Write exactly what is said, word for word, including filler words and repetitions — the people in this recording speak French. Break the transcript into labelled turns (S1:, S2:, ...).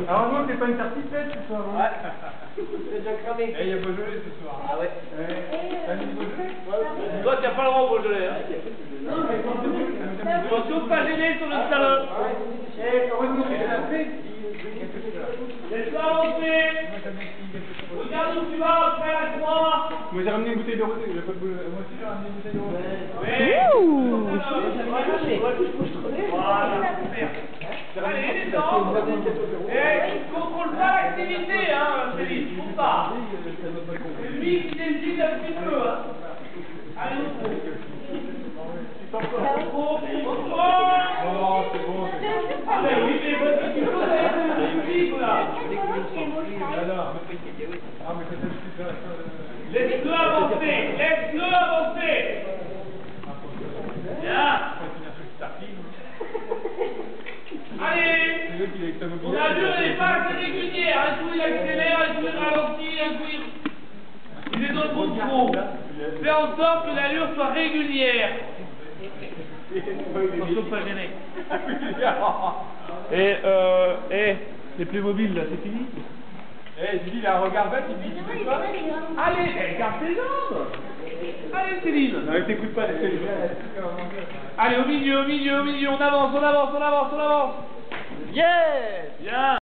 S1: Alors moi, c'est pas une tartiflette ce soir. Hein.
S2: Ouais. C'est déjà cramé.
S1: Eh, il y a Beaujolais ce soir.
S2: Ah ouais.
S1: Ouais. T'as mis du Beaujolais?
S2: Toi, t'as pas le droit au Beaujolais. Hein. Faut surtout pas gêner sur le salon.
S1: Eh, heureusement que j'ai la fait.
S2: Laisse-toi avancer. Regarde où tu vas, frère, avec moi.
S1: Moi j'ai ramené une bouteille de rosé, j'ai pas de bouteille. Moi aussi j'ai ramené une bouteille de rosé.
S2: Oui. Voilà, super. Allez, descends. Eh, tu ne contrôles pas l'activité, hein, Céline, je trouve pas. C'est lui qui décide un petit peu, hein. Allez, au fond. Au fond, au fond.
S1: Non, c'est bon, c'est bon.
S2: Ah, mais oui, mais votre petit peu, là, là.
S1: Ah, mais c'est ça, c'est ça.
S2: Laisse-le avancer, laisse-le avancer. Bien. Allez. Ton allure n'est pas assez régulière. Un coup il accélère, un coup il ralentit, un coup il... Il est dans le bon trou. Fais en sorte que l'allure soit régulière. Attention, pas gêné. Et euh, et les Playmobil là, c'est fini?
S1: Eh, Julie, il a un regard bête, il me dit, tu fais quoi?
S2: Allez, eh, garde tes jambes. Allez, Céline.
S1: Non, il t'écoute pas, Céline.
S2: Allez, au milieu, au milieu, au milieu, on avance, on avance, on avance, on avance.
S3: Yes!
S2: Bien.